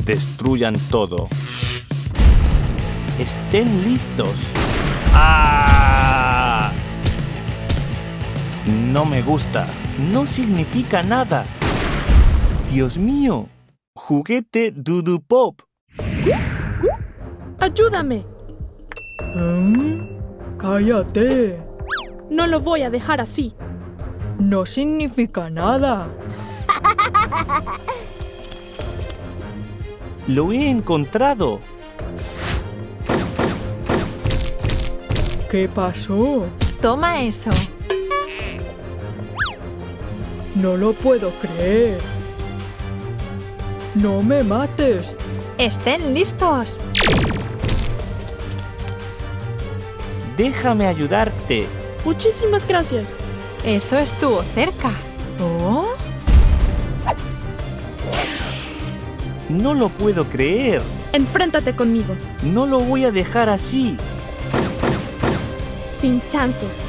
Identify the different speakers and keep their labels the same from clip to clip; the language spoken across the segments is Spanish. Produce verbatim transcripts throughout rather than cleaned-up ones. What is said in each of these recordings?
Speaker 1: Destruyan todo. Estén listos. ¡Ah! No me gusta. No significa nada. Dios mío. Juguete Dudu Pop.
Speaker 2: ¡Ayúdame!
Speaker 3: ¿Mm? ¡Cállate!
Speaker 2: No lo voy a dejar así.
Speaker 3: No significa nada.
Speaker 1: Lo he encontrado.
Speaker 3: ¿Qué pasó?
Speaker 4: Toma eso.
Speaker 3: No lo puedo creer. ¡No me mates!
Speaker 4: ¡Estén listos!
Speaker 1: Déjame ayudarte.
Speaker 2: Muchísimas gracias.
Speaker 4: Eso estuvo cerca. ¿Oh?
Speaker 1: No lo puedo creer.
Speaker 2: Enfréntate conmigo.
Speaker 1: No lo voy a dejar así.
Speaker 2: Sin chances.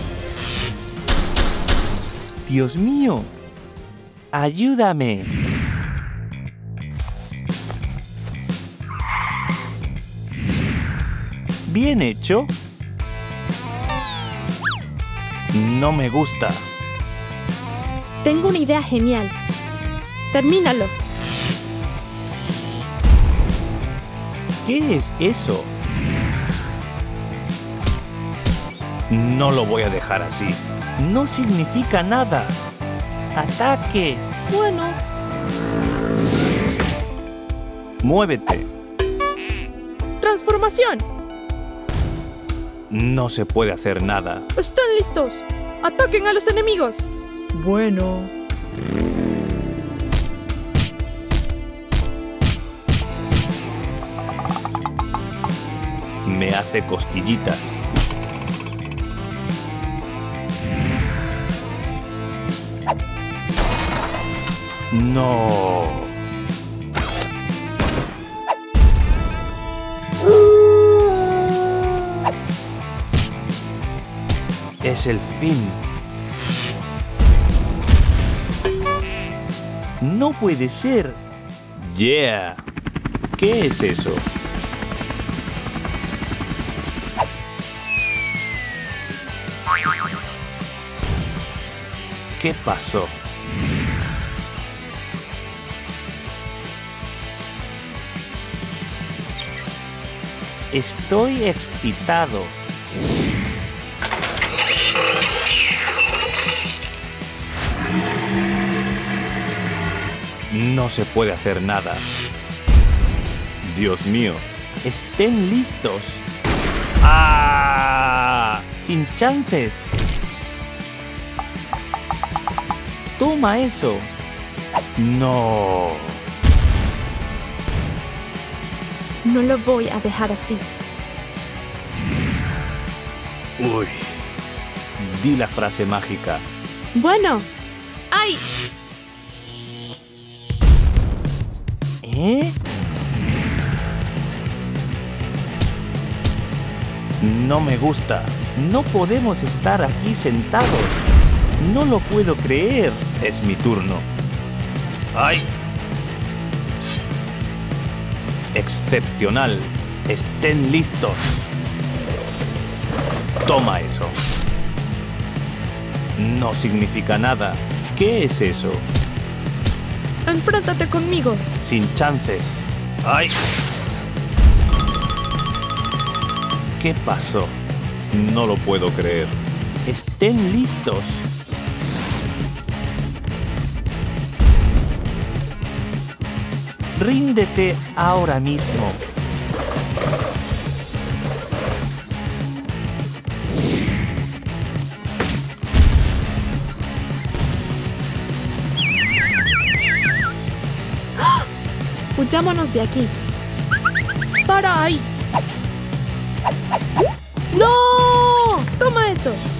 Speaker 1: Dios mío. Ayúdame. Bien hecho. No me gusta.
Speaker 2: Tengo una idea genial. Termínalo.
Speaker 1: ¿Qué es eso? No lo voy a dejar así. No significa nada. ¡Ataque!
Speaker 2: Bueno.
Speaker 1: ¡Muévete!
Speaker 2: ¡Transformación!
Speaker 1: No se puede hacer nada.
Speaker 2: ¡Están listos! ¡Ataquen a los enemigos!
Speaker 3: Bueno.
Speaker 1: Me hace cosquillitas. No. Es el fin. No puede ser. Yeah. ¿Qué es eso? ¿Qué pasó? Estoy excitado. No se puede hacer nada. Dios mío, estén listos. ¡Ah! Sin chances. Toma eso. No.
Speaker 2: No lo voy a dejar así.
Speaker 1: Uy. Di la frase mágica.
Speaker 2: Bueno. ¡Ay!
Speaker 1: ¿Eh? No me gusta. No podemos estar aquí sentados. No lo puedo creer. Es mi turno. ¡Ay! Excepcional. Estén listos. Toma eso. No significa nada. ¿Qué es eso?
Speaker 2: Enfréntate conmigo.
Speaker 1: Sin chances. ¡Ay! ¿Qué pasó? No lo puedo creer. Estén listos. Ríndete ahora mismo.
Speaker 2: Huyámonos de aquí. ¡Para ahí! ¡No! ¡Toma eso!